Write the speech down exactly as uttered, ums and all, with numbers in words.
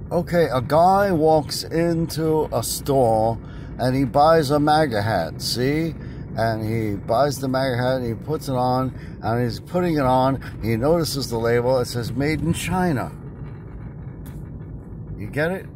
Okay, a guy walks into a store and he buys a MAGA hat, see? And he buys the MAGA hat and he puts it on, and he's putting it on, he notices the label, it says made in China. You get it?